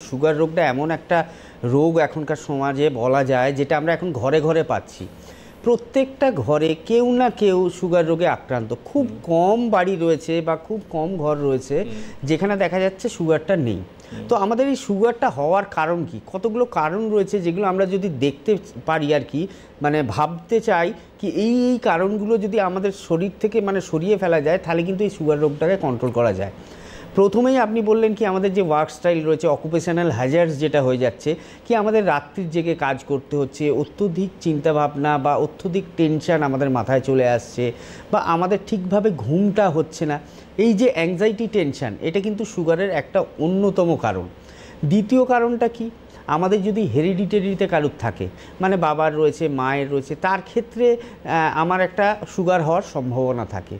Sugar রোগটা এমন একটা রোগ এখনকার সমাজে বলা যায়, যেটা আমরা এখন ঘরে ঘরে পাচ্ছি। প্রত্যেকটা ঘরে কেউ না কেউ সুগার রোগে আক্রান্ত। খুব কম বাড়ি রয়েছে বা খুব কম ঘর রয়েছে যেখানে দেখা যাচ্ছে সুগারটা নেই। তো আমাদের এই সুগারটা হওয়ার কারণ কি? কতগুলো কারণ রয়েছে যেগুলো আমরা যদি দেখতে পারি আর কি, মানে ভাবতে চাই কি এই কারণগুলো যদি আমাদের শরীর থেকে মানে সরিয়ে ফেলা যায়, তাহলে কিন্তু এই সুগার রোগটাকে কন্ট্রোল করা যায়। প্রথমেই আপনি বললেন কি আমাদের যে ওয়ার্ক স্টাইল রয়েছে, অকুপেশনাল হ্যাজার্ডস যেটা হয়ে যাচ্ছে কি আমাদের রাত্রির জেগে কাজ করতে হচ্ছে, অত্যধিক চিন্তাভাবনা বা অত্যধিক টেনশান আমাদের মাথায় চলে আসছে, বা আমাদের ঠিকভাবে ঘুমটা হচ্ছে না, এই যে অ্যাংজাইটি টেনশান, এটা কিন্তু সুগারের একটা অন্যতম কারণ। দ্বিতীয় কারণটা কি? আমাদের যদি হেরিডিটারিতে কারুর থাকে, মানে বাবার রয়েছে, মায়ের রয়েছে, তার ক্ষেত্রে আমার একটা সুগার হওয়ার সম্ভাবনা থাকে।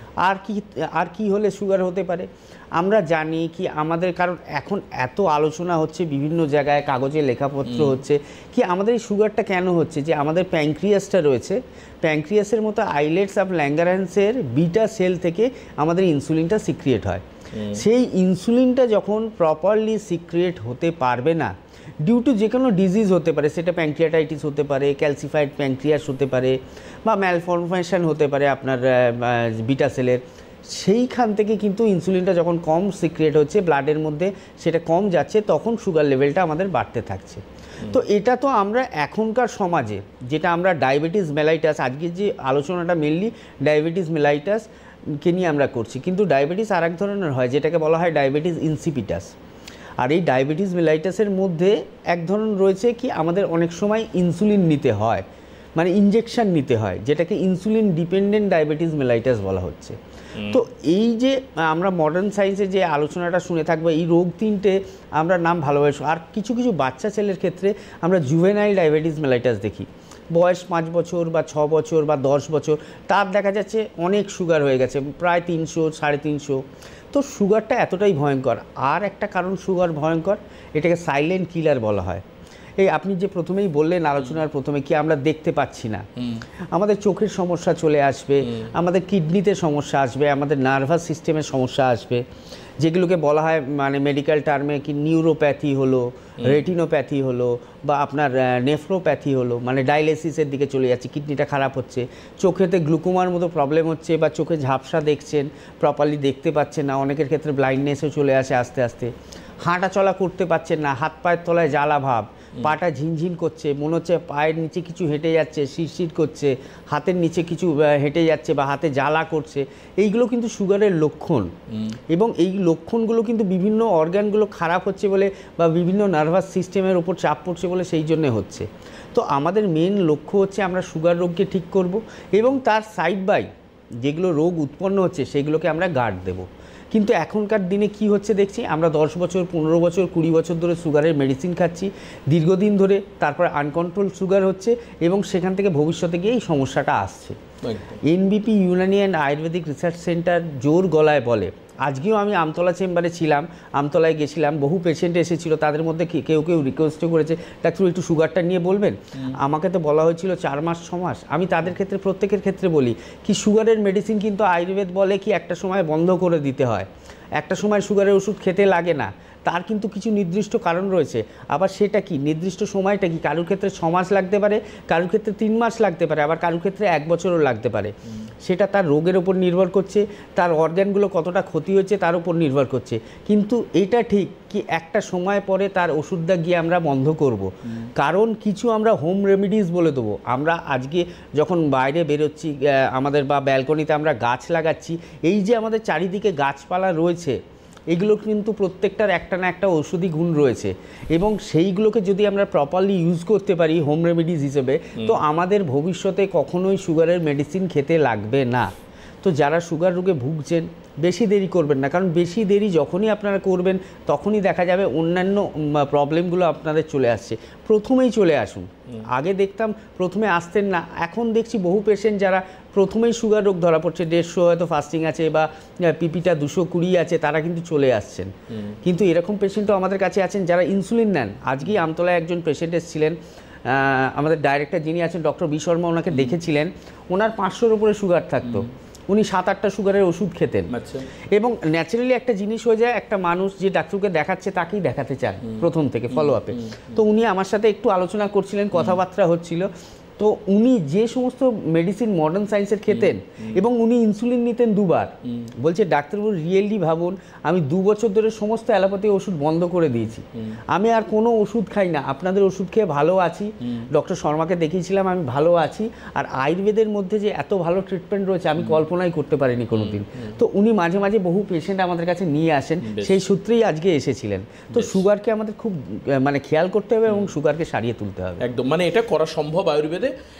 আর কি হলে সুগার হতে পারে? আমরা জানি কি আমাদের, কারণ এখন এত আলোচনা হচ্ছে বিভিন্ন জায়গায়, কাগজে লেখাপত্র হচ্ছে কি আমাদের এই সুগারটা কেন হচ্ছে, যে আমাদের প্যানক্রিয়াসটা রয়েছে, প্যানক্রিয়াসের মতো আইলেটস অফ ল্যাঙ্গারহ্যান্সের বিটা সেল থেকে আমাদের ইনসুলিনটা সিক্রিয়েট হয়। সেই ইনসুলিনটা যখন প্রপারলি সিক্রিয়েট হতে পারবে না, ডিউ টু যে কোনো ডিজিজ হতে পারে, সেটা প্যানক্রিয়াটাইটিস হতে পারে, ক্যালসিফাইড প্যানক্রিয়াস হতে পারে, বা ম্যালফরমেশন হতে পারে আপনার বিটা সেলের, সেইখান থেকে কিন্তু ইনসুলিনটা যখন কম সিক্রিয়েট হচ্ছে ব্লাডের মধ্যে, সেটা কম যাচ্ছে, তখন সুগার লেভেলটা আমাদের বাড়তে থাকছে। তো এটা তো আমরা এখনকার সমাজে, যেটা আমরা ডায়াবেটিস মেলাইটাস, আজকে যে আলোচনাটা মেনলি ডায়াবেটিস মেলাইটাসকে নিয়ে আমরা করছি, কিন্তু ডায়াবেটিস আর এক ধরনের হয় যেটাকে বলা হয় ডায়াবেটিস ইনসিপিটাস। আর এই ডায়াবেটিস মেলাইটাসের মধ্যে এক ধরন রয়েছে কি আমাদের অনেক সময় ইনসুলিন নিতে হয়, মানে ইনজেকশন নিতে হয়, যেটাকে ইনসুলিন ডিপেন্ডেন্ট ডায়াবেটিস মেলাইটাস বলা হচ্ছে। তো এই যে আমরা মডার্ন সায়েন্সে যে আলোচনাটা শুনে থাকবো, এই রোগ তিনটে আমরা নাম ভালোবাসি। আর কিছু কিছু বাচ্চা ছেলের ক্ষেত্রে আমরা জুভেনাইল ডায়াবেটিস মেলাইটাস দেখি, বয়স 5 বছর বা 6 বছর বা 10 বছর, তার দেখা যাচ্ছে অনেক সুগার হয়ে গেছে, প্রায় 300, 350। তো সুগারটা এতটাই ভয়ঙ্কর। আর একটা কারণ সুগার ভয়ঙ্কর, এটাকে সাইলেন্ট কিলার বলা হয়। এই আপনি যে প্রথমেই বললেন আলোচনার প্রথমে কি আমরা দেখতে পাচ্ছি না, আমাদের চোখের সমস্যা চলে আসবে, আমাদের কিডনিতে সমস্যা আসবে, আমাদের নার্ভাস সিস্টেমের সমস্যা আসবে, যেগুলোকে বলা হয় মানে মেডিকেল টার্মে কি নিউরোপ্যাথি হলো, রেটিনোপ্যাথি হলো, বা আপনার নেফ্রোপ্যাথি হলো, মানে ডায়ালিসিসের দিকে চলে যাচ্ছে, কিডনিটা খারাপ হচ্ছে, চোখেতে গ্লুকোমার মতো প্রবলেম হচ্ছে, বা চোখে ঝাপসা দেখছেন, প্রপারলি দেখতে পাচ্ছেন না, অনেকের ক্ষেত্রে ব্লাইন্ডনেসও চলে আসে আস্তে আস্তে, হাঁটা চলা করতে পারছেন না, হাত পায়ের তলায় জ্বালা ভাব, পাটা ঝিনঝিন করছে, মনে হচ্ছে পায়ের নিচে কিছু হেঁটে যাচ্ছে, শিরশির করছে, হাতের নিচে কিছু হেঁটে যাচ্ছে বা হাতে জ্বালা করছে, এইগুলো কিন্তু সুগারের লক্ষণ। এবং এই লক্ষণগুলো কিন্তু বিভিন্ন অর্গানগুলো খারাপ হচ্ছে বলে, বা বিভিন্ন নার্ভাস সিস্টেমের ওপর চাপ পড়ছে বলে সেই জন্যে হচ্ছে। তো আমাদের মেন লক্ষ্য হচ্ছে আমরা সুগার রোগকে ঠিক করব, এবং তার সাইড বাই যেগুলো রোগ উৎপন্ন হচ্ছে সেগুলোকে আমরা গার্ড দেব। কিন্তু এখনকার দিনে কি হচ্ছে দেখছি, আমরা 10 বছর, 15 বছর, 20 বছর ধরে সুগারের মেডিসিন খাচ্ছি দীর্ঘদিন ধরে, তারপর আনকন্ট্রোল সুগার হচ্ছে, এবং সেখান থেকে ভবিষ্যতে গিয়ে এই সমস্যাটা আসছে। NBP Unani and Ayurvedic research centre জোর গলায় বলে, আজকেও আমি আমতলা চেম্বারে ছিলাম, আমতলায় গেছিলাম, বহু পেশেন্ট এসেছিলো, তাদের মধ্যে কেউ কেউ রিকোয়েস্টও করেছে ডাক্তার একটু সুগারটা নিয়ে বলবেন। আমাকে তো বলা হয়েছিল 4 মাস 6 মাস। আমি তাদের ক্ষেত্রে প্রত্যেকের ক্ষেত্রে বলি কি সুগারের মেডিসিন কিন্তু আয়ুর্বেদ বলে কি একটা সময় বন্ধ করে দিতে হয়, একটা সময় সুগারের ওষুধ খেতে লাগে না, তার কিন্তু কিছু নির্দিষ্ট কারণ রয়েছে। আবার সেটা কি নির্দিষ্ট সময়টা কি, কারোর ক্ষেত্রে 6 মাস লাগতে পারে, কারোর ক্ষেত্রে 3 মাস লাগতে পারে, আবার কারোর ক্ষেত্রে 1 বছরও লাগতে পারে। সেটা তার রোগের ওপর নির্ভর করছে, তার অর্গানগুলো কতটা ক্ষতি হয়েছে তার উপর নির্ভর করছে। কিন্তু এটা ঠিক কি একটা সময় পরে তার ওষুধটা গিয়ে আমরা বন্ধ করব, কারণ কিছু আমরা হোম রেমিডিস বলে দেবো। আমরা আজকে যখন বাইরে বেরোচ্ছি আমাদের বা ব্যালকনিতে আমরা গাছ লাগাচ্ছি, এই যে আমাদের চারিদিকে গাছপালা রয়েছে, এগুলো কিন্তু প্রত্যেকটার একটা না একটা ঔষধি গুণ রয়েছে, এবং সেইগুলোকে যদি আমরা প্রপারলি ইউজ করতে পারি হোম রেমেডিজ হিসেবে, তো আমাদের ভবিষ্যতে কখনোই সুগারের মেডিসিন খেতে লাগবে না। তো যারা সুগার রোগে ভুগছেন বেশি দেরি করবেন না, কারণ বেশি দেরি যখনই আপনারা করবেন তখনই দেখা যাবে অন্যান্য প্রবলেমগুলো আপনাদের চলে আসছে। প্রথমেই চলে আসুন, আগে দেখতাম প্রথমে আসতেন না, এখন দেখছি বহু পেশেন্ট যারা প্রথমেই সুগার রোগ ধরা পড়ছে, 150 হয়তো ফাস্টিং আছে বা পিপিটা 220 আছে, তারা কিন্তু চলে আসছেন। কিন্তু এরকম পেশেন্টও আমাদের কাছে আছেন যারা ইনসুলিন নেন। আজকেই আমতলায় একজন পেশেন্ট এসেছিলেন, আমাদের ডাইরেক্টর যিনি আছেন ডক্টর বি শর্মা, ওনাকে দেখেছিলেন, ওনার 500-র উপরে সুগার থাকতো, উনি 7-8টা সুগারের ওষুধ খেতেন। আচ্ছা। এবং ন্যাচারালি একটা জিনিস হয়ে যায়, একটা মানুষ যে ডাক্তারকে দেখাচ্ছে তাকেই দেখাতে চান প্রথম থেকে ফলো আপে। তো উনি আমার সাথে একটু আলোচনা করছিলেন, কথাবার্তা হচ্ছিল। তো উনি যে সমস্ত মেডিসিন মডার্ন সায়েন্সের খেতেন এবং উনি ইনসুলিন নিতেন 2বার, বলছে ডাক্তারবাবু রিয়েলি ভাবুন আমি 2 বছর ধরে সমস্ত অ্যালোপ্যাথি ওষুধ বন্ধ করে দিয়েছি, আমি আর কোনো ওষুধ খাই না, আপনাদের ওষুধ খেয়ে ভালো আছি, ডক্টর শর্মাকে দেখিয়েছিলাম আমি ভালো আছি, আর আয়ুর্বেদের মধ্যে যে এত ভালো ট্রিটমেন্ট রয়েছে আমি কল্পনাই করতে পারিনি কোনোদিন। তো উনি মাঝে মাঝে বহু পেশেন্ট আমাদের কাছে নিয়ে আসেন, সেই সূত্রেই আজকে এসেছিলেন। তো সুগারকে আমাদের খুব মানে খেয়াল করতে হবে এবং সুগারকে সারিয়ে তুলতে হবে। একদম, মানে এটা করা সম্ভব আয়ুর্বেদে,